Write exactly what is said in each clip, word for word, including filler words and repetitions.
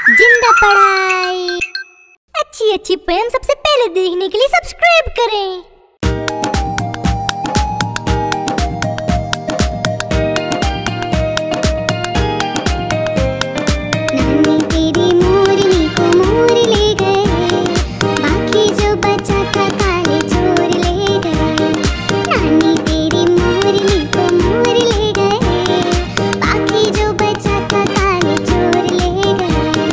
जिंदा पढ़ाई। अच्छी अच्छी पोएम सबसे पहले देखने के लिए सब्सक्राइब करें। नानी तेरी मोरनी को मोर ले गए, बाकी जो बचा था काले चोर ले गए। नानी तेरी मोरनी को मोर ले गए, बाकी जो बचा था काले चोर ले गए।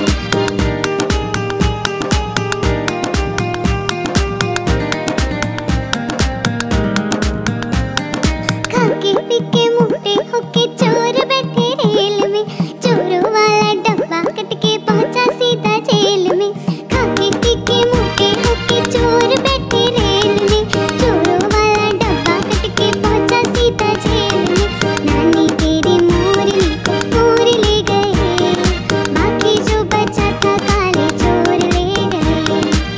खाके पीके मोटे होके चोर बैठे रेल में, चोरों वाला डब्बा कट के पहुंचा सीधा जेल में। खाके पीके मोटे होके चोर बैठे रेल में, चोरों वाला डब्बा कट के पहुंचा सीधा जेल में। नानी तेरी मोरनी को मोर ले गए, बाकी जो बचा था काले चोर ले गए।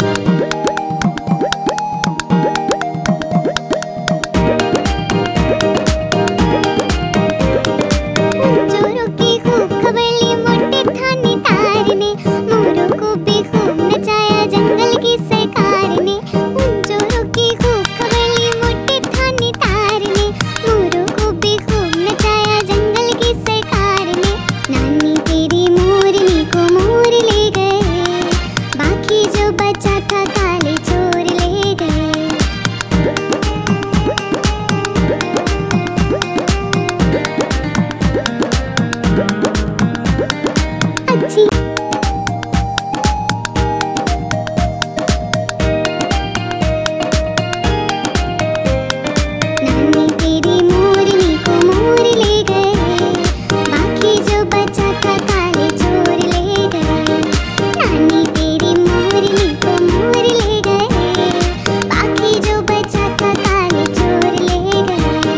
चोरों की खूब खबर ली मोटे थानेदारने, मोरों को बेखूब नचाया जंगल की सरकार ने। उन चोरों की खूब खबर ली मोटे थानेदारने, मोरों को बेखूब नचाया जंगल की सरकार ने। नानी तेरी मोरनी को मोर ले गए, बाकी जो बचा था काले चोर ले गए। अच्छी नानी तेरी मोरनी को मोर ले गए, बाकी जो बचा था काले चोर ले गए। नानी तेरी मोरनी को मोर ले गए, बाकी जो बचा था काले चोर ले गए।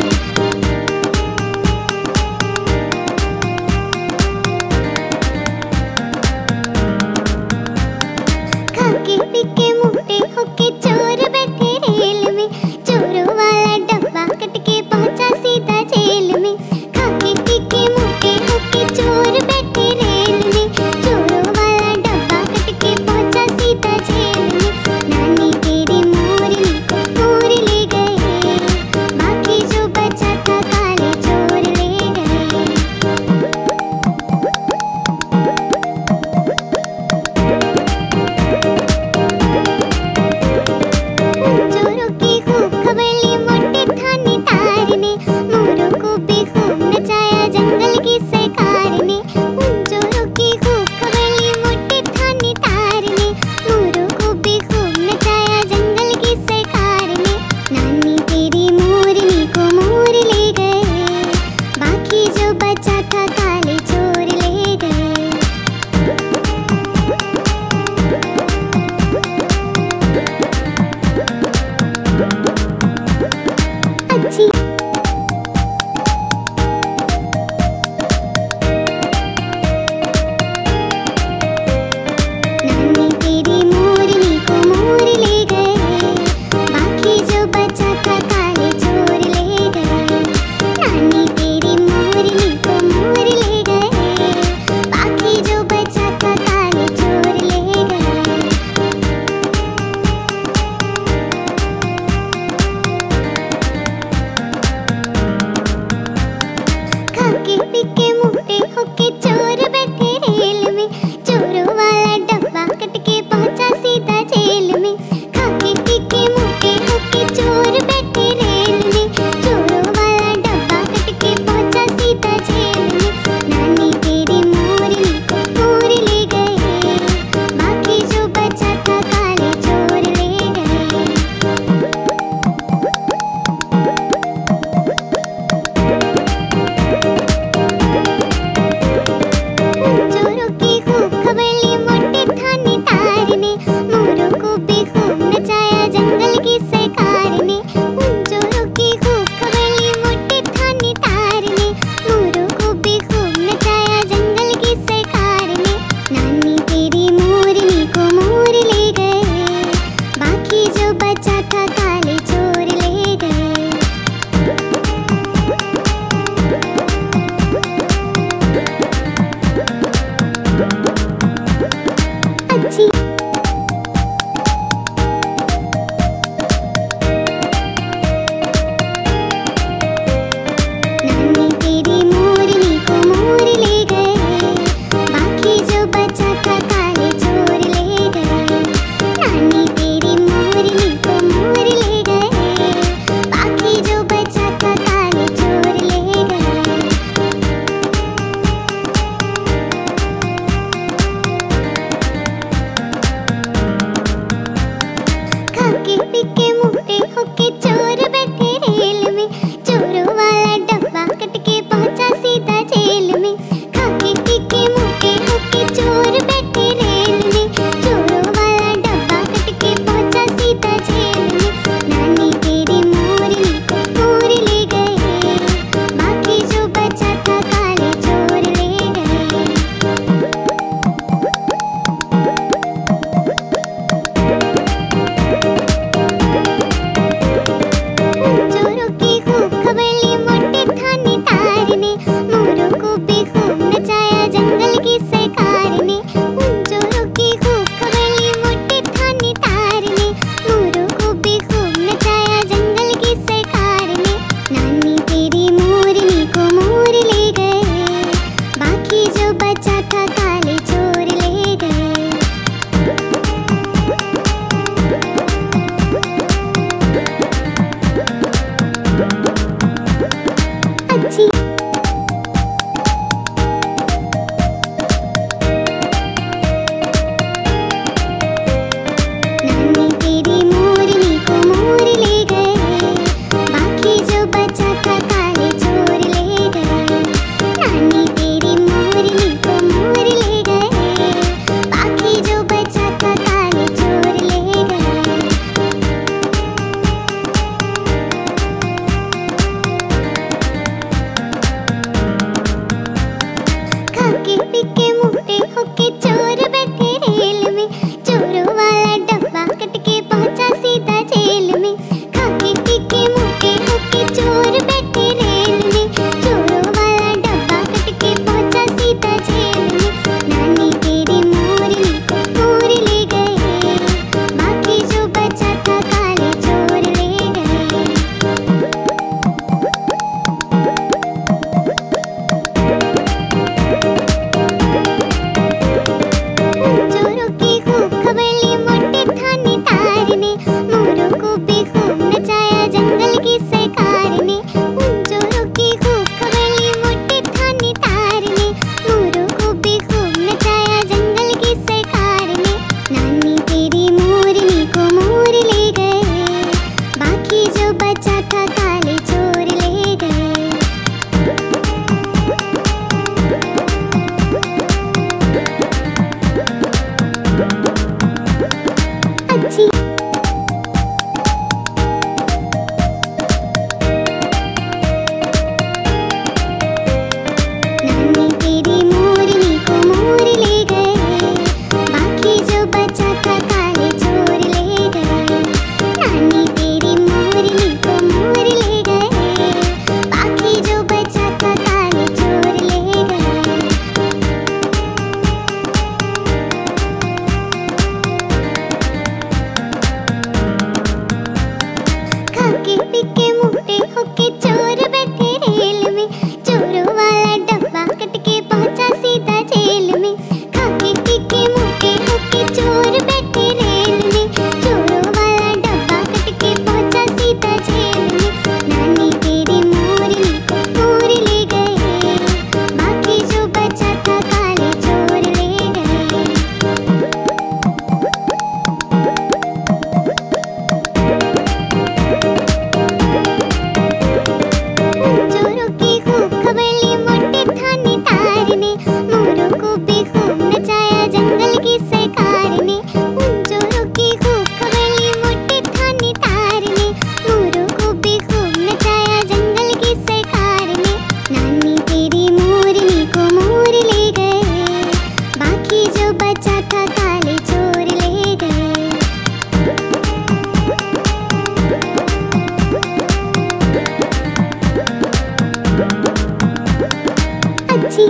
के